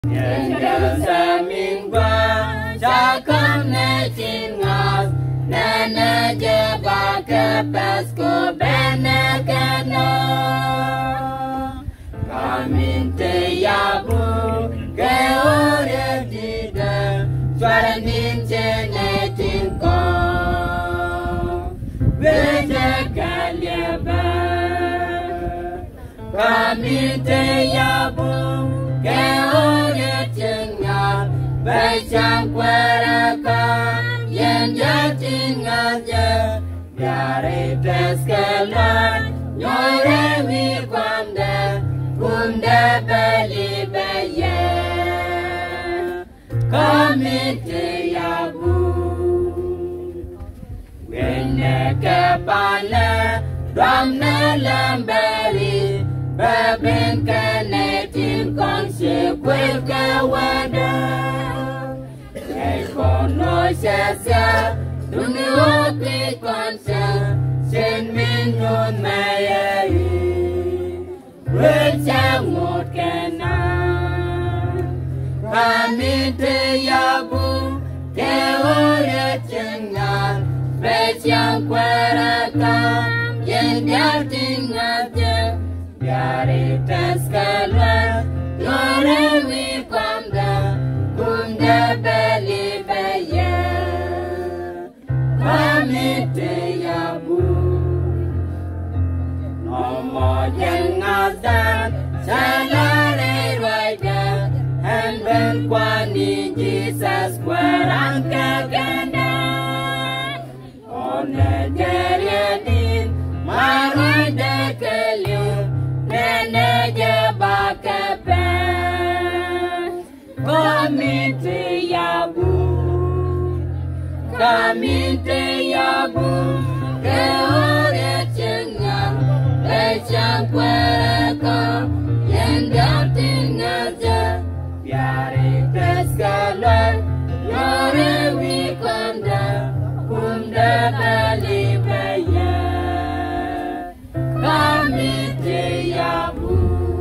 Nhân đơn sa minh qua cha con nê chín ngọt nê nê dê ba ke pesco ben nê ke no Kamin te yabu ke ore di de Suara nin che nê chín ko Veja kalia ba Kamin te yabu ke ore chengat Bechang kuarakan yen jatin ngaja Biare teskelan nyore wi kumda beli beye Komite yabu Wene kepala Domne lambari Babin kanetin konsekwel kawada Ekono sasa Duni wakri konsa Sen minun mayai Bercangut kena Kami teyabu Teore cengar Becang kuarakan Yang jatin ngaja Biari tes keluar Lore wi kumda beli baya Kami teyabu Nomo jengazan Salare roida Henben kwani Jesus Kwarang kaganda One jariadin Maroi dekeliu Nene jeba kepen Komite yabu Komite yabu Keore cengang Becang kuaraka Yang datin ngaja Biari keskalan Lore wi kumda bali baya Komite yabu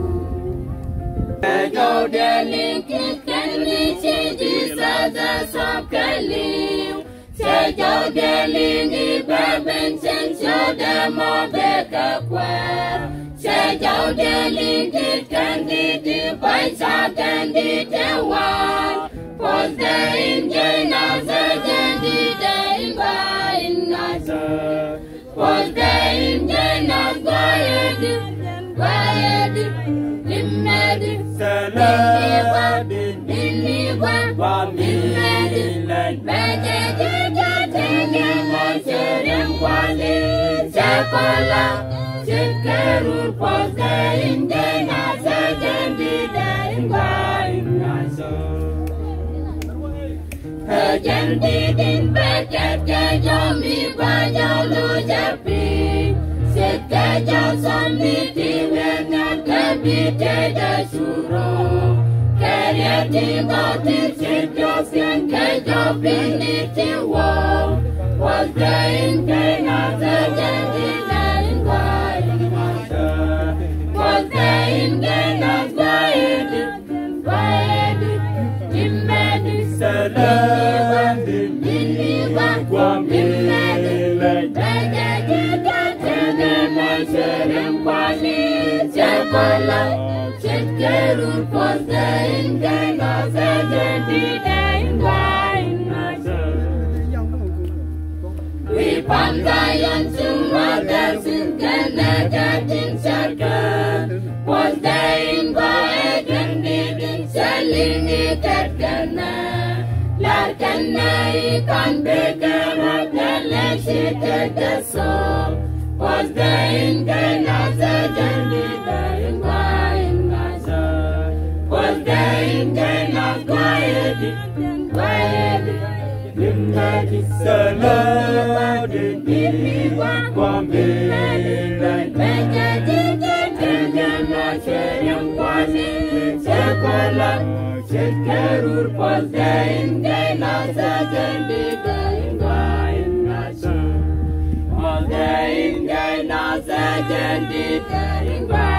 Kau deling kitkan ni ciji saja sop keliu Sejauh deling di babin censyo demo beka kuat Sejauh deling kitkan di paisakan di tewan Pos dain jenazah jadi dain bain ngasa Pos dain jenazah Bayadi Limedi Saladin Diliwan Wamiladi Baca jaga tengah Masyarakat wali Sekolah Sekerur posain jenazah Jadi dain bain ngasa Jadi din baca jajomi Bajau lu japi Sekejauh sambil tiwengan Kebita suruh Karya tiba-tiba Sejauhkan kejauh Bini tiwong Wazain kena sejadi Lain baik masa Wazain kena baik Dimedi Salam Diliwan Dimedi Sering kuali sekolah Sekerur posain kena sejadi dain wain masa Wi pangkayan semua tersukan Jatin sarkan Posain baik dan didin Selingi terkena Larkana ikan bekerat Lesi tergesok Posain kena sejadi dain wain masa Posain kena kuayedi Dimedi saladin diliwan Wamilai Menjadi dengan masyarakat kuali Sekolah Sekerur posain kena sejadi dain wain masa Posain kena sejadi dain wain